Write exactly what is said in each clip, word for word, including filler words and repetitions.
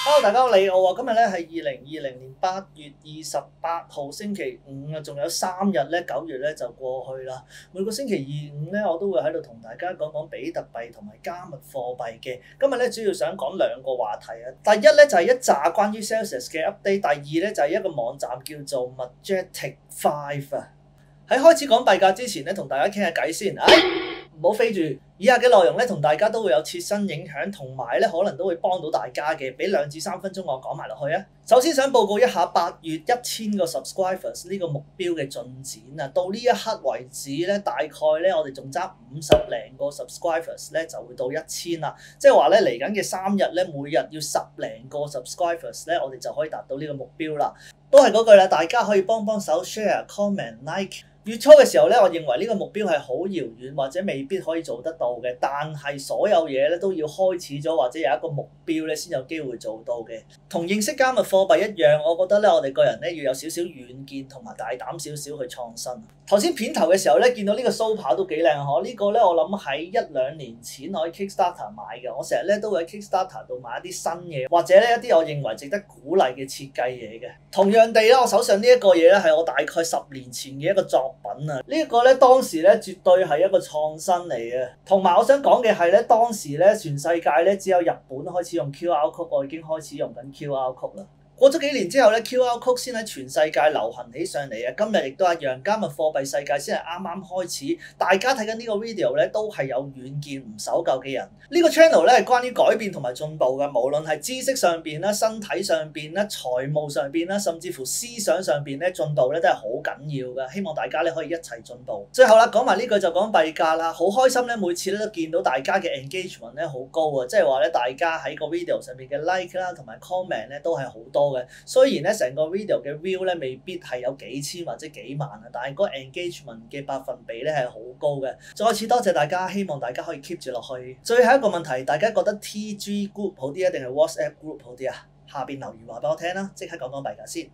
Hello，大家好，李奧啊！今日咧係二零二零年八月二十八號星期五啊，仲有三日咧，九月咧就過去啦。每個星期二五咧，我都會喺度同大家講講比特幣同埋加密貨幣嘅。今日咧主要想講兩個話題啊。第一咧就係一紮關於 Celsius 嘅 update，第二咧就係一個網站叫做 Majestic Five 啊。喺開始講幣價之前咧，同大家傾下偈先。哎唔好飛住，以下嘅內容咧同大家都會有切身影響，同埋咧可能都會幫到大家嘅。俾兩至三分鐘我講埋落去啊！首先想報告一下八月一千個 subscribers 呢個目標嘅進展啊！到呢一刻為止咧，大概咧我哋仲爭五十零個 subscribers 咧就會到一千啦。即係話咧嚟緊嘅三日咧，每日要十零個 subscribers 咧，我哋就可以達到呢個目標啦。都係嗰句啦，大家可以幫幫手 share、comment、like。月初嘅時候咧，我認為呢個目標係好遙遠或者未必可以做得到嘅，但係所有嘢咧都要開始咗或者有一個目標咧先有機會做到嘅。同認識加密貨幣一樣，我覺得咧我哋個人咧要有少少遠見同埋大膽少少去創新。頭先片頭嘅時候咧見到呢個 Super 都幾靚嗬，呢個咧我諗喺一兩年前我喺 Kickstarter 買嘅，我成日咧都會喺 Kickstarter 度買一啲新嘢，或者咧一啲我認為值得鼓勵嘅設計嘢嘅。同樣地咧，我手上呢一個嘢咧係我大概十年前嘅一個作品啊，呢一個咧當時咧絕對係一個創新嚟嘅。同埋我想講嘅係咧，當時咧全世界咧只有日本開始用 Q R code， 我已經開始用緊 Q R code 啦。過咗幾年之後咧 ，Q R code 先喺全世界流行起上嚟啊！今日亦都一樣，加密貨幣世界先係啱啱開始。大家睇緊呢個 video 咧，都係有遠見唔守舊嘅人。呢個 channel 咧係關於改變同埋進步嘅，無論係知識上邊啦、身體上邊啦、財務上邊啦，甚至乎思想上邊咧進步咧都係好緊要嘅。希望大家咧可以一齊進步。最後啦，講埋呢句就講幣價啦，好開心咧，每次咧都見到大家嘅 engagement 咧好高啊，即係話咧大家喺個 video 上邊嘅 like 啦同埋 comment 咧都係好多。雖然咧成個 video 嘅 view 咧未必係有幾千或者幾萬啊，但係嗰個 engagement 嘅百分比咧係好高嘅。再次多謝大家，希望大家可以 keep 住落去。最後一個問題，大家覺得 T G group 好啲啊，定係 WhatsApp group 好啲啊？下邊留言話俾我聽啦，即刻講講幣價先。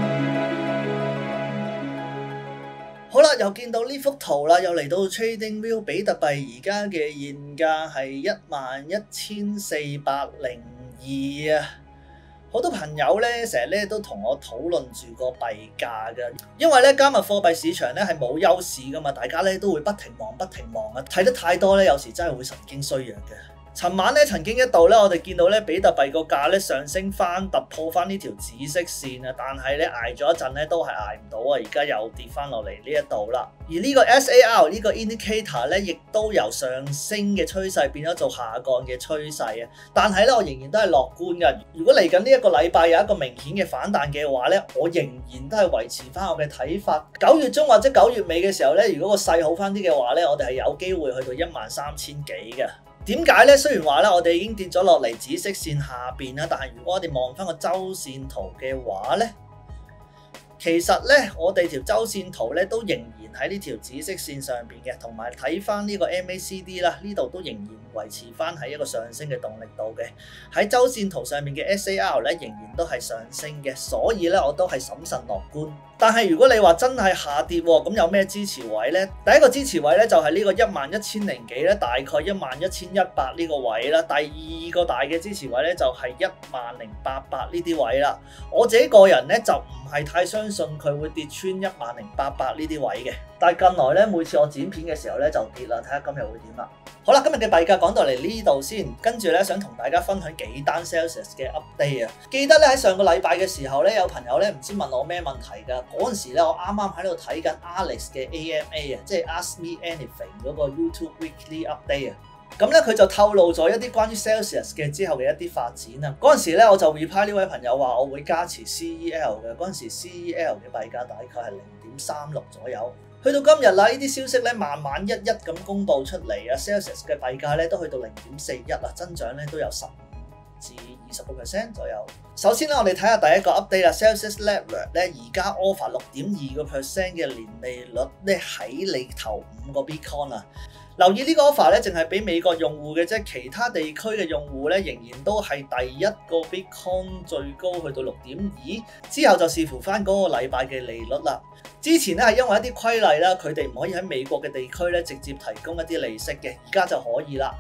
好啦，又見到呢幅圖啦，又嚟到 TradingView 比特幣而家嘅現價係一萬一千四百零二啊！好多朋友咧，成日咧都同我討論住個幣價嘅，因為咧加密貨幣市場咧係冇優勢噶嘛，大家咧都會不停望不停望啊，睇得太多咧，有時真係會神經衰弱嘅。尋晚咧曾經一度咧，我哋見到咧比特幣個價咧上升翻，突破翻呢條紫色線啊，但係咧捱咗一陣咧都係捱唔到啊，而家又跌翻落嚟呢一度啦。而呢個 S A R 呢個 indicator 咧，亦都由上升嘅趨勢變咗做下降嘅趨勢啊。但係咧，我仍然都係樂觀嘅。如果嚟緊呢一個禮拜有一個明顯嘅反彈嘅話咧，我仍然都係維持翻我嘅睇法。九月中或者九月尾嘅時候咧，如果個勢好翻啲嘅話咧，我哋係有機會去到一萬三千幾嘅。點解咧？雖然話咧，我哋已經跌咗落嚟紫色線下邊啦，但係如果我哋望翻個周線圖嘅話咧，其實咧我哋條周線圖咧都仍然喺呢條紫色線上邊嘅，同埋睇翻呢個 M A C D 啦，呢度都仍然維持翻喺一個上升嘅動力度嘅。喺周線圖上面嘅 S A R 咧仍然都係上升嘅，所以咧我都係審慎樂觀。但係如果你話真係下跌喎，咁有咩支持位呢？第一個支持位咧就係呢個一萬一千零幾咧，大概一萬一千一百呢個位啦。第二個大嘅支持位咧就係一萬零八百呢啲位啦。我自己個人咧就唔係太相信佢會跌穿一萬零八百呢啲位嘅。但係近來咧每次我剪片嘅時候咧就跌啦，睇下今日會點啦。好啦，今日嘅幣價講到嚟呢度先，跟住咧想同大家分享幾單 Celsius 嘅 update 啊。記得咧喺上個禮拜嘅時候咧，有朋友咧唔知問我咩問題㗎。嗰陣時咧，我啱啱喺度睇緊 Alex 嘅 A M A 啊，即係 Ask Me Anything 嗰個 YouTube Weekly Update 啊。咁咧佢就透露咗一啲關於 Celsius 嘅之後嘅一啲發展啊。嗰陣時咧我就 reply 呢位朋友話我會加持 C E L 嘅，嗰陣時 C E L 嘅幣價大概係零點三六左右。去到今日啦，呢啲消息咧慢慢一一咁公佈出嚟啊 ，Celsius 嘅幣價咧都去到零點四一啦，增長咧都有十五至二十個 percent 左右。首先咧，我哋睇下第一個 update 啦 ，Celsius Network 咧而家 offer 六點二個 percent 嘅年利率咧喺你頭五個 Bitcoin 啊。留意呢個 offer 咧，淨係俾美國用戶嘅啫，其他地區嘅用戶咧仍然都係第一個 Bitcoin 最高去到六點二，之後就視乎翻嗰個禮拜嘅利率啦。之前咧係因為一啲規例啦，佢哋唔可以喺美國嘅地區咧直接提供一啲利息嘅，而家就可以啦。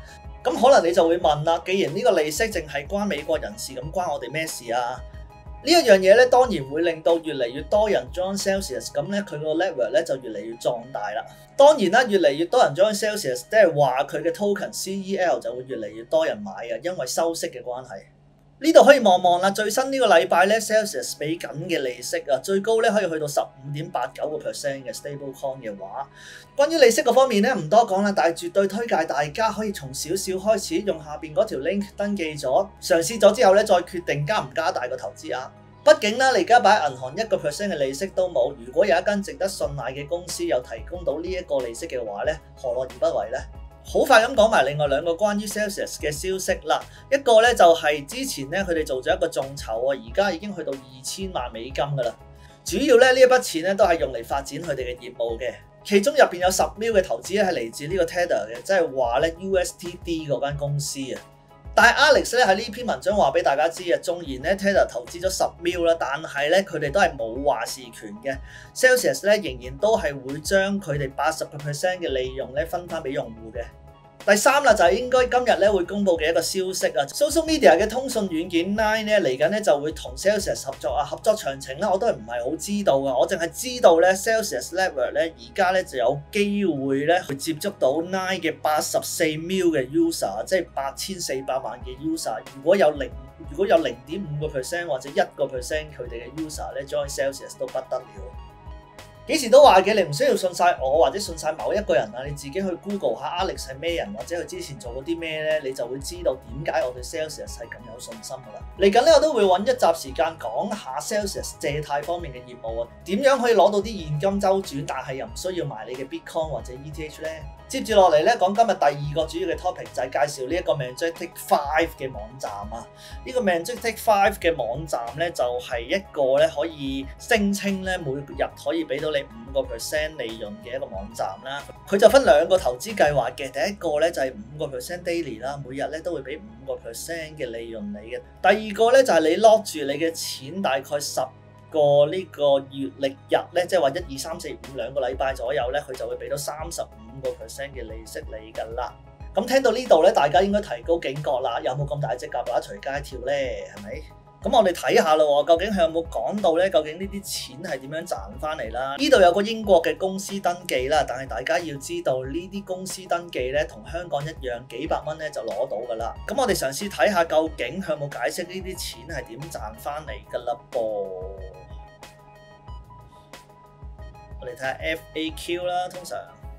咁可能你就會問啦，既然呢個利息淨係關美國人士，咁關我哋咩事啊？呢一樣嘢咧，當然會令到越嚟越多人 join Celsius，咁咧佢個 level 咧就越嚟越壯大啦。當然啦，越嚟越多人 join Celsius，即係話佢嘅 token C E L 就會越嚟越多人買嘅，因為收息嘅關係。呢度可以望望啦，最新呢個禮拜咧 Celsius 俾緊嘅利息啊，最高咧可以去到十五點八九個 percent 嘅 stable coin 嘅話，關於利息嗰方面咧唔多講啦，但係絕對推介大家可以從少少開始，用下邊嗰條 link 登記咗，嘗試咗之後咧再決定加唔加大個投資額。畢竟啦，你而家擺銀行一個 percent 嘅利息都冇，如果有一間值得信賴嘅公司有提供到呢一個利息嘅話咧，何樂而不為咧？好快咁講埋另外兩個關於 Celsius 嘅消息啦，一個咧就係之前咧佢哋做咗一個眾籌啊，而家已經去到二千萬美金噶啦，主要咧呢一筆錢咧都係用嚟發展佢哋嘅業務嘅，其中入邊有十 mil 嘅投資咧係嚟自呢個 Tether 嘅，即係話咧 U S T D 嗰間公司啊。但係 Alex 咧喺呢篇文章話俾大家知啊，縱然咧 Tether 投資咗十 mil 啦，但係咧佢哋都係冇話事權嘅 ，Celsius 咧仍然都係會將佢哋八十個 percent 嘅利潤咧分翻俾用戶嘅。第三啦，就係應該今日咧會公佈嘅一個消息啊 ，social media 嘅通訊軟件 Line 咧嚟緊咧就會同 Celsius 合作啊，合作詳情咧我都係唔係好知道啊，我淨係知道咧 Celsius Network 咧而家咧就有機會咧去接觸到 Line 嘅八十四 mil 嘅 user， 即係八千四百萬嘅 user， 如果有零如果有零點五個 percent 或者一個 percent 佢哋嘅 user 咧 join Celsius 都不得了。幾時都話嘅，你唔需要信晒我或者信晒某一個人啊，你自己去 Google 下 Alex 係咩人，或者佢之前做過啲咩咧，你就會知道點解我對 Celsius 係咁有信心噶啦。嚟緊咧，我都會揾一集時間講下 Celsius 借貸方面嘅業務啊，點樣可以攞到啲現金周轉，但係又唔需要賣你嘅 Bitcoin 或者 E T H 咧。接住落嚟咧，講今日第二個主要嘅 topic 就係介紹呢一個 Magnetic Five 嘅網站啊。呢個 Magnetic Five 嘅網站咧就係一個咧可以聲稱咧每日可以俾到你五個 percent 利潤嘅一個網站啦。佢就分兩個投資計劃嘅，第一個咧就係五個 percent daily 啦，每日咧都會俾五個 percent 嘅利潤你嘅。第二個咧就係你 lock 住你嘅錢，大概十個呢個月曆日咧，即係話一二三四五兩個禮拜左右咧，佢就會俾到三十五個 percent 嘅利息你㗎啦。咁聽到呢度咧，大家應該提高警覺啦，有冇咁大隻蛤乸隨街跳咧？係咪？咁我哋睇下啦喎，究竟佢有冇講到咧？究竟呢啲錢係點樣賺翻嚟啦？呢度有個英國嘅公司登記啦，但係大家要知道呢啲公司登記咧，同香港一樣幾百蚊咧就攞到㗎啦。咁我哋嘗試睇下究竟佢有冇解釋呢啲錢係點賺翻嚟㗎啦噃。我哋睇下 F A Q 啦，通常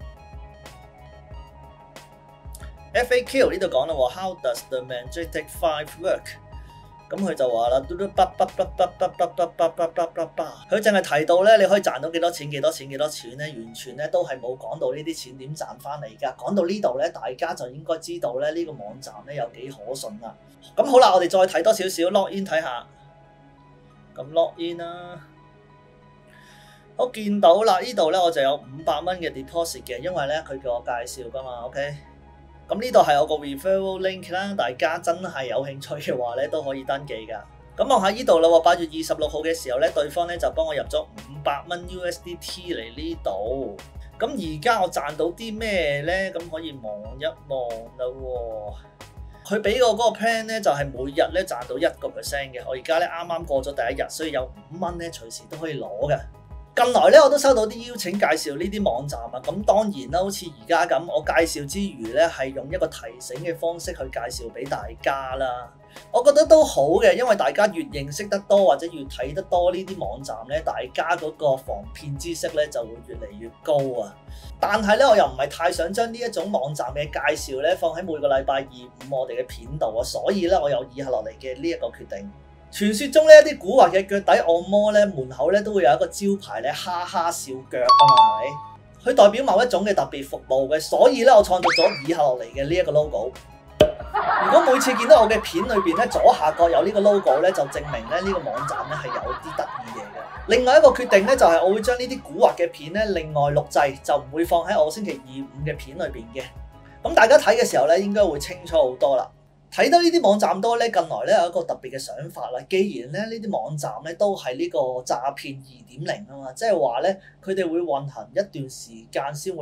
F A Q 呢度講啦喎 ，How does the Magnetic Five work？ 咁佢就話啦，嘟嘟叭叭叭叭叭叭叭叭叭叭叭叭，佢淨係提到咧，你可以賺到幾多錢、幾多錢、幾多錢咧，完全咧都係冇講到呢啲錢點賺翻嚟㗎。講到呢度咧，大家就應該知道咧呢個網站咧有幾可信啦。咁好啦，我哋再睇多少少 log in 睇下，咁 log in 啦。我見到啦，呢度咧我就有五百蚊嘅 deposit 嘅，因為咧佢叫我介紹㗎嘛 ，OK。咁呢度係我個 referral link 啦，大家真係有興趣嘅話咧都可以登記㗎。咁望下呢度啦喎，八月二十六號嘅時候咧，對方咧就幫我入咗五百蚊 U S D T 嚟呢度。咁而家我賺到啲咩咧？咁可以望一望啦喎。佢俾我嗰個 plan 咧就係每日咧賺到一個 percent 嘅。我而家咧啱啱過咗第一日，所以有五蚊咧隨時都可以攞嘅。近來咧，我都收到啲邀請介紹呢啲網站啊，咁當然啦，好似而家咁，我介紹之餘咧，係用一個提醒嘅方式去介紹俾大家啦。我覺得都好嘅，因為大家越認識得多或者越睇得多呢啲網站咧，大家嗰個防騙知識咧就會越嚟越高啊。但係咧，我又唔係太想將呢一種網站嘅介紹咧放喺每個禮拜二五我哋嘅片度啊，所以咧我有以下落嚟嘅呢一個決定。傳說中呢一啲古惑嘅腳底按摩咧，門口咧都會有一個招牌咧，哈哈笑腳啊嘛，係咪？佢代表某一種嘅特別服務嘅，所以咧我創造咗以下落嚟嘅呢一個 logo。如果每次見到我嘅片裏邊咧左下角有呢個 logo 咧，就證明咧呢個網站咧係有啲得意嘢嘅。另外一個決定咧就係我會將呢啲古惑嘅片咧另外錄製，就唔會放喺我星期二五嘅片裏邊嘅。咁大家睇嘅時候咧應該會清楚好多啦。睇到呢啲網站多咧，近來咧有一個特別嘅想法啦。既然咧呢啲網站咧都係呢個詐騙二點零啊嘛，即係話咧佢哋會運行一段時間先會突然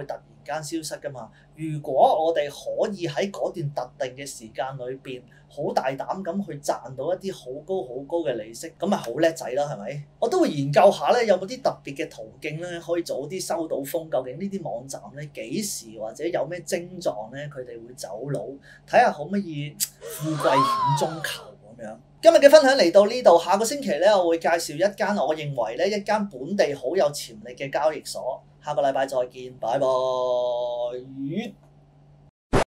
間消失㗎嘛。如果我哋可以喺嗰段特定嘅時間裏邊，好大膽咁去賺到一啲好高好高嘅利息，咁咪好叻仔啦，係咪？我都會研究下咧，有冇啲特別嘅途徑咧，可以早啲收到風。究竟呢啲網站咧幾時或者有咩症狀咧，佢哋會走佬，睇下可唔可以富貴險中求咁樣。今日嘅分享嚟到呢度，下個星期咧我會介紹一間我認為咧一間本地好有潛力嘅交易所。下個禮拜再見，拜拜。